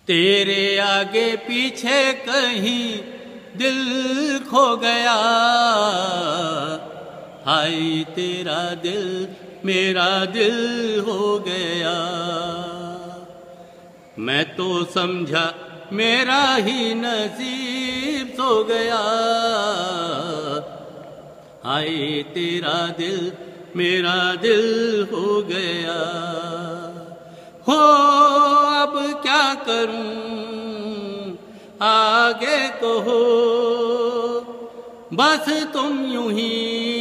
تیرے آگے پیچھے کہیں دل کھو گیا، ہائے تیرا دل میرا دل ہو گیا۔ میں تو سمجھا میرا ہی نصیب سو گیا، ہائے تیرا دل میرا دل ہو گیا۔ ہو اب کیا کروں آگے کہو، بس تم یوں ہی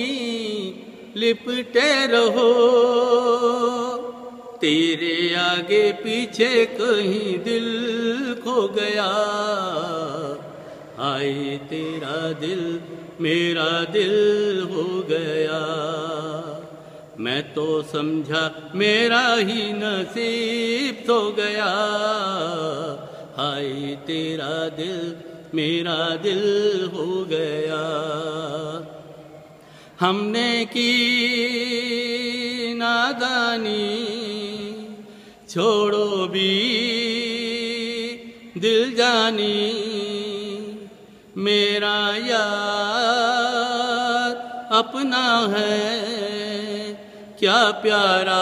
لپٹے رہو۔ تیرے آگے پیچھے کہیں دل کھو گیا، ہائے تیرا دل میرا دل ہو گیا۔ میں تو سمجھا میرا ہی نصیب سو گیا، ہائے تیرا دل میرا دل ہو گیا۔ ہم نے کی نادانی چھوڑو بھی دل جانی، میرا یار اپنا ہے کیا پیارا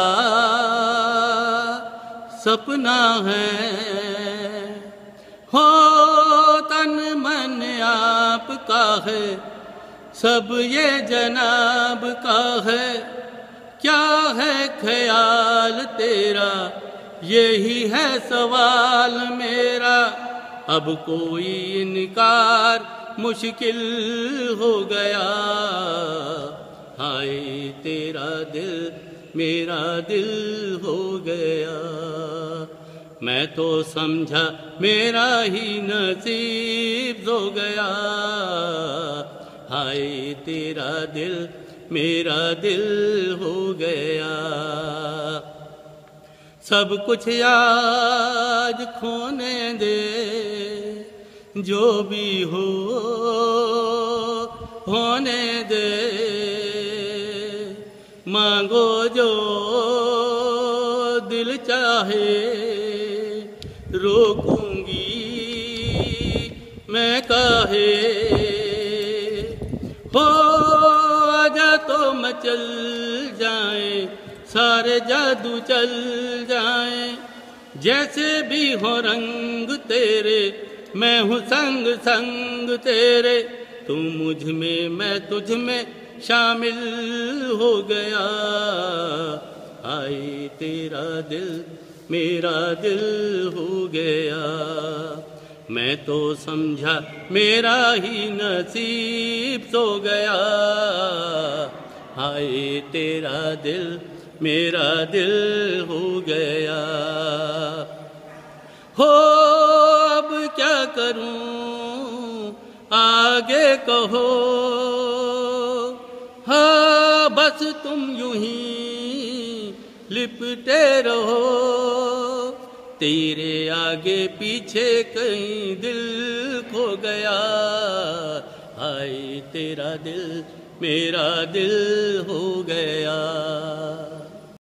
سپنا ہے۔ ہو تن من آپ کا ہے، سب یہ جناب کا ہے، کیا ہے خیال تیرا یہی ہے سوال میرا۔ اب کوئی انکار مشکل ہو گیا، ہائے تیرا دل میرا دل ہو گیا۔ میں تو سمجھا میرا ہی نصیب ہو گیا، ہائے تیرا دل میرا دل ہو گیا۔ سب کچھ آج کھونے دے، جو بھی ہو ہونے دے، مانگو جو دل چاہے، روکوں گی میں کاہے۔ ہو آجا تو مچل جائیں، سارے جادو چل جائیں، جیسے بھی ہو رنگ تیرے، میں ہوں سنگ سنگ تیرے۔ تو مجھ میں میں تجھ میں شامل ہو گیا، ہائے تیرا دل میرا دل ہو گیا۔ میں تو سمجھا میرا ہی نصیب سو گیا، ہائے تیرا دل میرا دل ہو گیا۔ ہو اب کیا کروں آگے کہو، ہاں بس تم یوں ہی لپٹے رہو۔ تیرے آگے پیچھے کہیں دل کھو گیا، ہائے تیرا دل میرا دل ہو گیا۔